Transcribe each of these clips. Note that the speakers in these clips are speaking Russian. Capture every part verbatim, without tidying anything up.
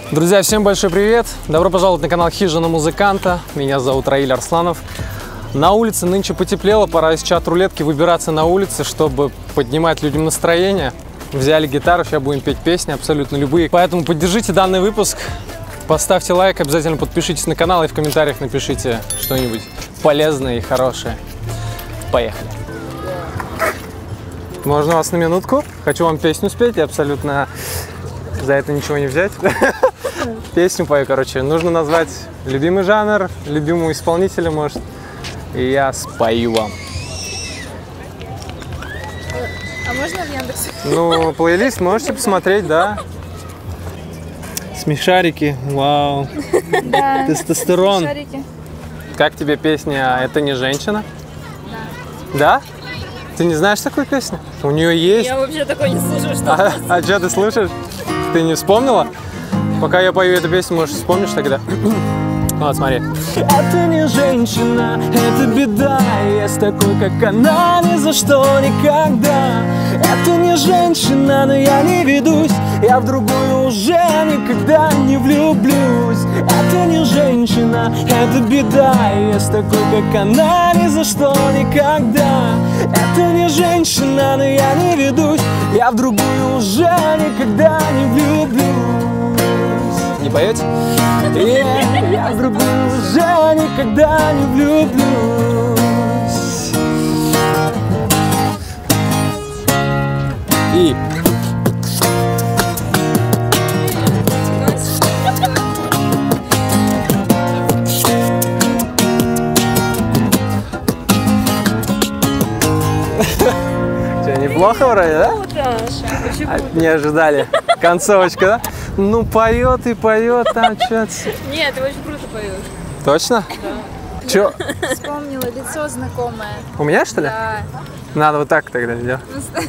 Друзья, всем большой привет! Добро пожаловать на канал Хижина Музыканта. Меня зовут Раиль Арсланов. На улице нынче потеплело, пора из чат-рулетки выбираться на улице, чтобы поднимать людям настроение. Взяли гитару, сейчас будем петь песни, абсолютно любые. Поэтому поддержите данный выпуск, поставьте лайк, обязательно подпишитесь на канал и в комментариях напишите что-нибудь полезное и хорошее. Поехали! Можно вас на минутку? Хочу вам песню спеть и абсолютно за это ничего не взять. Песню пою, короче. Нужно назвать любимый жанр, любимого исполнителя, может. И я спою вам. А можно в Яндексе? Ну, плейлист можете посмотреть, да. Смешарики, вау. Да. Тестостерон. Смешарики. Как тебе песня «Это не женщина»? Да. Да? Ты не знаешь такую песню? У нее есть. Я вообще такой не слушаю, что А, а что ты слушаешь? Ты не вспомнила? Пока я пою эту песню, может, вспомнишь тогда? Вот, смотри. Это не женщина, это беда. Я с такой, как она, ни за что никогда. Это не женщина, но я не ведусь. Я в другую уже никогда не влюблюсь. Это не женщина, это беда. Я с такой, как она, ни за что никогда. Это не женщина, но я не ведусь. Я в другую уже никогда не влюблюсь. Не поете? Yeah, я в другую уже никогда не влюблюсь. И... Что, неплохо вроде, да? А, не ожидали. Концовочка, да? Ну, поет и поет там что-то. Нет, ты очень круто поешь. Точно? Да. Чё? Вспомнила лицо знакомое. У меня, что ли? Да. Надо вот так тогда делать.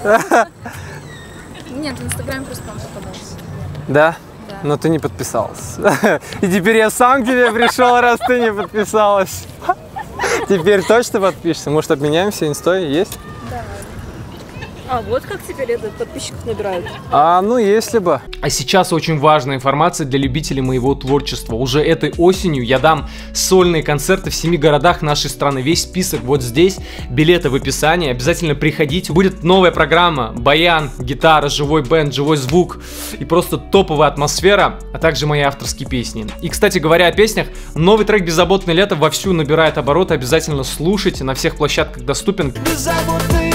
Нет, в Инстаграме просто там попадался. Да? Да. Но ты не подписалась. И теперь я сам к тебе пришел, раз ты не подписалась. Теперь точно подпишешься? Может, обменяемся инстой? Есть? Давай. А вот как теперь этот подписчиков набирают? А, ну если бы. А сейчас очень важная информация для любителей моего творчества. Уже этой осенью я дам сольные концерты в семи городах нашей страны. Весь список вот здесь, билеты в описании. Обязательно приходите. Будет новая программа, баян, гитара, живой бенд, живой звук и просто топовая атмосфера, а также мои авторские песни. И, кстати говоря о песнях, новый трек «Беззаботное лето» вовсю набирает обороты. Обязательно слушайте, на всех площадках доступен. Беззаботное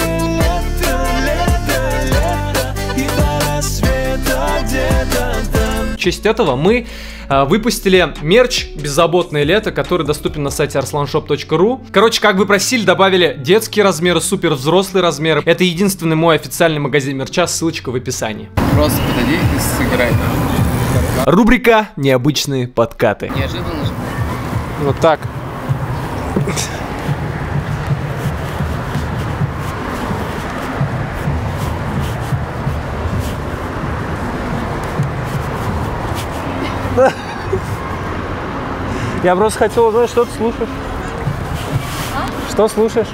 В честь этого мы э, выпустили мерч «Беззаботное лето», который доступен на сайте арсланшоп точка ру. Короче, как вы просили, добавили детские размеры, супер взрослые размеры. Это единственный мой официальный магазин мерча, ссылочка в описании. Просто подойди и сыграй. Рубрика «Необычные подкаты». Неожиданно же. Вот так. Я просто хотел узнать, что ты слушаешь. А? Что слушаешь?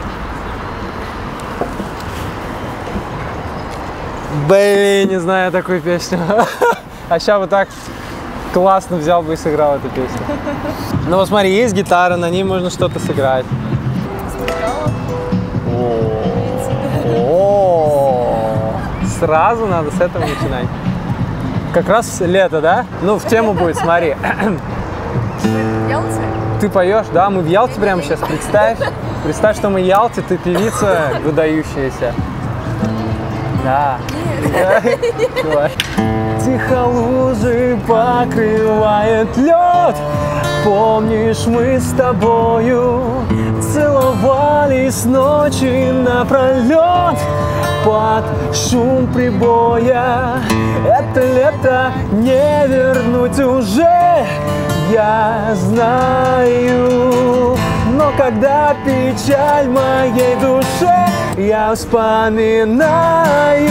Блин, не знаю такую песню. А сейчас вот так классно взял бы и сыграл эту песню. Ну вот смотри, есть гитара, на ней можно что-то сыграть. О, сразу надо с этого начинать. Как раз лето, да? Ну, в тему будет, смотри. Ялте? Ты поешь, да? Мы в Ялте прямо сейчас, представь. Представь, что мы в Ялте, ты певица выдающаяся. Да. Тихо лужи покрывает лед. Помнишь, мы с тобою целовались ночи напролет под шум прибоя. Это лето не вернуть уже, я знаю. Но когда печаль моей душе, я вспоминаю.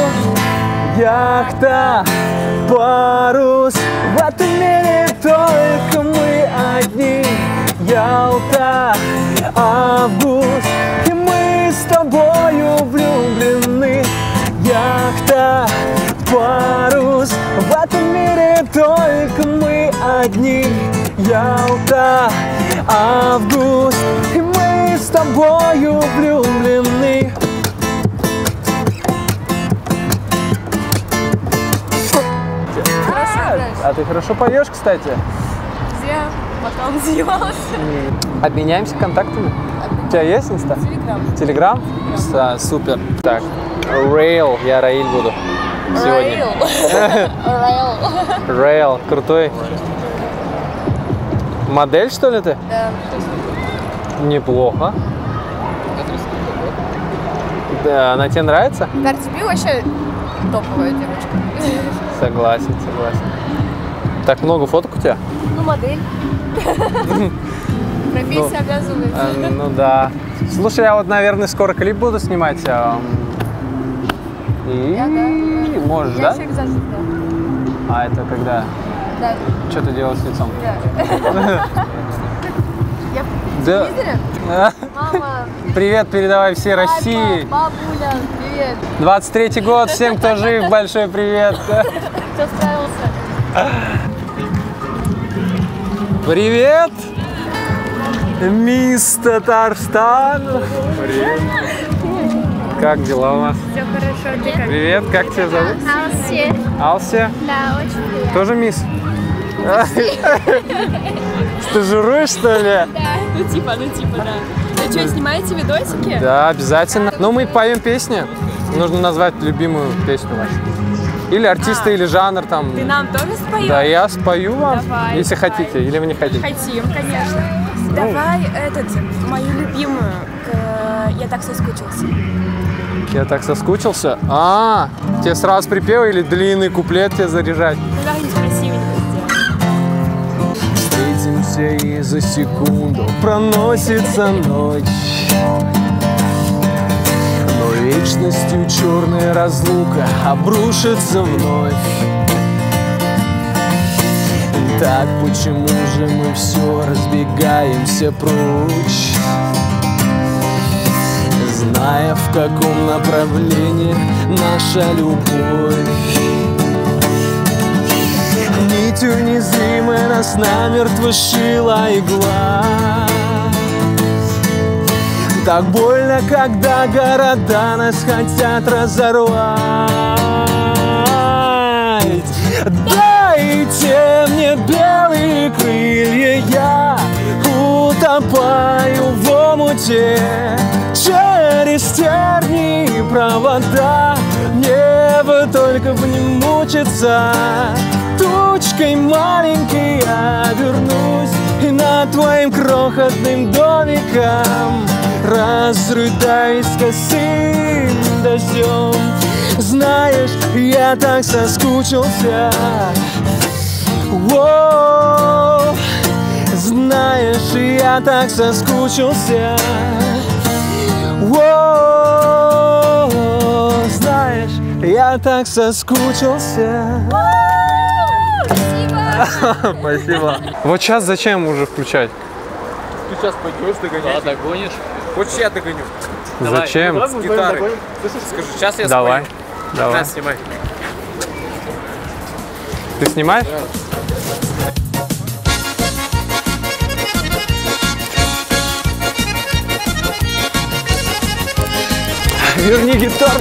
Яхта, парус, в этом мире только мы одни. Ялта, август, и мы с тобою влюблены. Яхта, парус, в этом мире только только мы одни. Ялта, август, и мы с тобою влюблены. Хорошо играешь. А ты хорошо поешь, кстати? Зря пока он занимался. Обменяемся контактами? У тебя есть инста? Телеграм. Телеграм? Да, супер. Так, Рейл, я Раиль буду сегодня. Рейл. Рейл, крутой. Модель, что ли, ты? Да. Неплохо. Да, она тебе нравится? Карди Би вообще топовая девочка. Согласен, согласен. Так много фоток у тебя? Ну, модель. Профессия обязывает. А, ну да. Слушай, я вот, наверное, скоро клип буду снимать. а, И Я, да. можешь, Я да? еще экзамен, да. А это когда? Да. Что ты делаешь с лицом? Да. Я в Да. телевизоре? Мама. Привет, передавай всей папа, России. Бабуля, привет. двадцать третий год, всем, кто жив, большой привет. Кто справился? Привет, мисс Татарстан. Привет. Как дела у вас? Все хорошо, ты как? Привет, как тебя зовут? Алси. Алсия? Да, очень приятно. Тоже мисс? Стажируешь, что ли? Ну типа, ну типа, да. Вы что, снимаете видосики? Да, обязательно. Ну, мы поем песни. Нужно назвать любимую песню вашу. Или артиста, А. или жанр там. Ты нам тоже споешь? Да, я спою вам, Давай, если давай. хотите, или вы не хотите. Хотим, конечно. Давай этот, мою любимую. к- Я так соскучился. Я так соскучился. А, тебе сразу припев или длинный куплет тебе заряжать? Ну, как-нибудь красивенько сделай. Встретимся, и за секунду проносится ночь. Но вечностью черная разлука обрушится вновь. Так почему же мы все разбегаемся прочь, зная, в каком направлении наша любовь? Нитью незримой нас намертво сшила игла. Так больно, когда города нас хотят разорвать. Дайте мне белые крылья, я утопаю в омуте. Через тернии и провода мне бы только бы не мучиться. Тучкой маленькой я вернусь и над твоим крохотным домиком разрыдаюсь косым дождем. Знаешь, я так соскучился. О, знаешь, я так соскучился. О, знаешь, я так соскучился. Спасибо. Спасибо. Вот сейчас зачем уже включать? Ты сейчас пойдешь догонять. Да, догонишь. Хочешь, я догоню? Зачем? С гитарой. Скажи, сейчас я Давай. спою. Давай. На, снимай. Ты снимаешь? Верни гитару.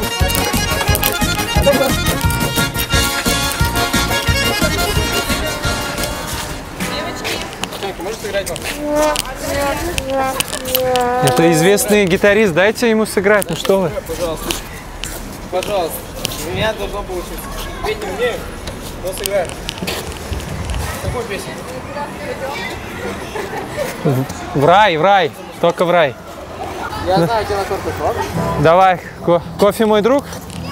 Это известный гитарист, дайте ему сыграть, ну что вы? Пожалуйста. Пожалуйста. У меня должно получиться. Петь не умею, но сыграю. Какую песню? В рай, в рай, только в рай. Я знаю, где на корпус, ладно? Давай, ко- кофе, мой друг.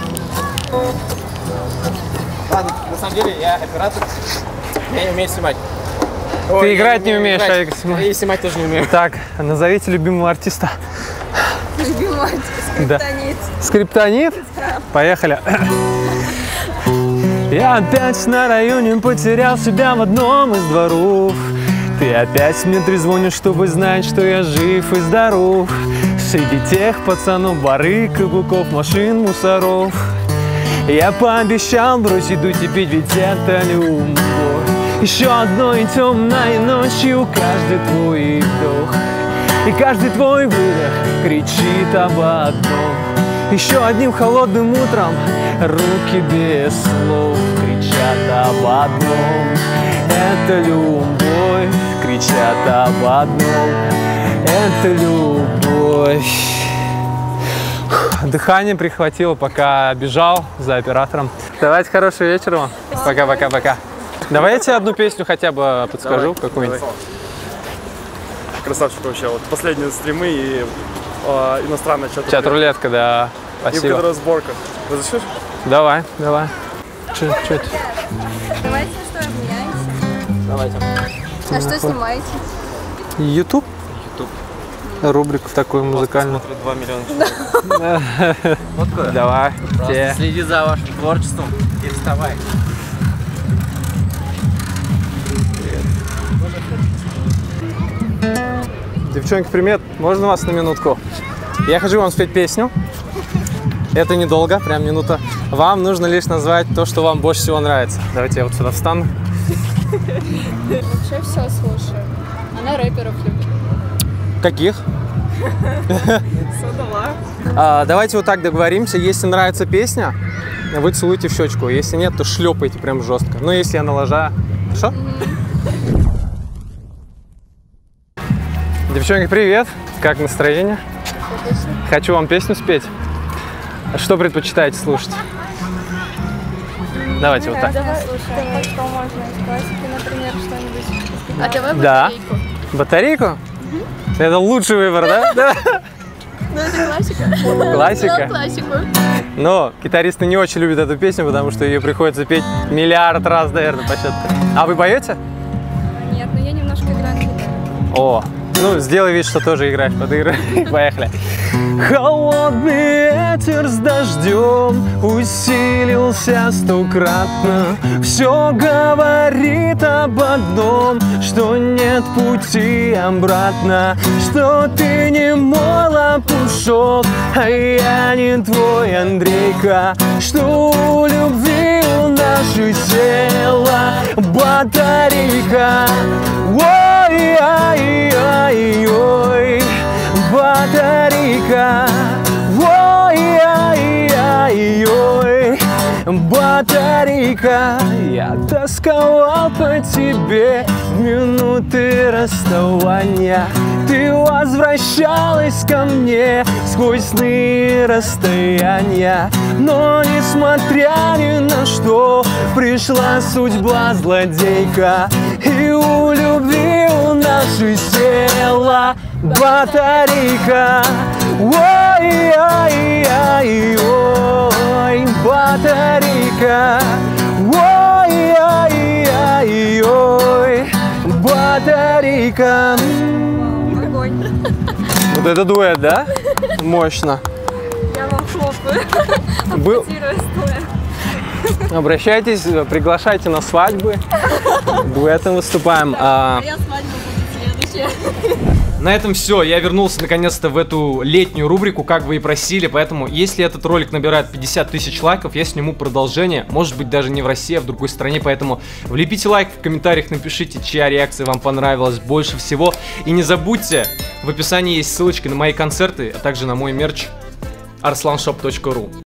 Ладно, на самом деле я оператор. Я не умею снимать. Ты играть не умеешь, а я снимать. И снимать тоже не умею. Так, назовите любимого артиста. Любимый Да. скриптонит. Скриптонит? Поехали. Я опять на районе потерял себя в одном из дворов. Ты опять мне трезвонишь, чтобы знать, что я жив и здоров. Среди тех пацанов, барыг, каблуков, машин, мусоров. Я пообещал бросить дуть и пить, ведь это любовь. Еще одной темной ночью каждый твой вдох и каждый твой выдох кричит об одном. Еще одним холодным утром руки без слов кричат об одном. Это любовь, кричат об одном. Это любовь. Дыхание прихватило, пока бежал за оператором. Давайте, хорошего вечера вам. Пока-пока-пока. Давай я тебе одну песню хотя бы подскажу, какую-нибудь. Красавчик вообще. Вот последние стримы и э, иностранная чат-рулетка. Чат-рулетка, да. Спасибо. И разборка. Разрешишь? Давай, давай. Че, че это? Давайте что, обменяемся. Давайте. А что снимаете? Ютуб? Ютуб. Рубрику в такую музыкальную. два миллиона человек. Вот куда? Давай. Просто следи за вашим творчеством и вставай. Девчонки, привет. Можно вас на минутку? Я хочу вам спеть песню. Это недолго, прям минута. Вам нужно лишь назвать то, что вам больше всего нравится. Давайте я вот сюда встану. Вообще все слушаю. Она рэперов любит. Каких? А, давайте вот так договоримся. Если нравится песня, вы целуете в щечку. Если нет, то шлепайте прям жестко. Ну, если я налажаю. Хорошо? Девчонки, привет! Как настроение? Отлично. Хочу вам песню спеть. Что предпочитаете слушать? Давайте вот так. Давай слушаем. Что можно из классики, например, что-нибудь. А давай Да. батарейку. Батарейку? Угу. Это лучший выбор, да? Да. Ну, это классика. Классика? Да, классику. Но гитаристы не очень любят эту песню, потому что ее приходится петь миллиард раз, наверное, по счету. А вы поете? Нет, но я немножко играю на гитаре. О, ну сделай вид, что тоже играешь под игры. Поехали. Холодный ветер с дождем усилился стократно. Все говорит об одном, что нет пути обратно, что ты не мой лопушок, а я не твой Андрейка, что у любви у нашей села батарейка. Ой-ой-ой-ой, батарейка. Ой-ой-ой-ой, батарейка. Я тосковал по тебе в минуты расставания. Ты возвращалась ко мне сквозь сны и расстояния. Но несмотря ни на что, пришла судьба злодейка. И у любви у нашей села батарейка. Ой-ой-ой-ой, батарейка. Ой-ой-ой-ой, батарейка. Огонь. Вот это дуэт, да? Мощно. Я вам хлопаю. Был... Аплодирую стоя. Обращайтесь, приглашайте на свадьбы. Дуэтом выступаем. А... Моя свадьба будет следующая. На этом все. Я вернулся наконец-то в эту летнюю рубрику, как вы и просили. Поэтому, если этот ролик набирает пятьдесят тысяч лайков, я сниму продолжение. Может быть, даже не в России, а в другой стране. Поэтому влепите лайк, в комментариях напишите, чья реакция вам понравилась больше всего. И не забудьте, в описании есть ссылочки на мои концерты, а также на мой мерч арсланшоп точка ру.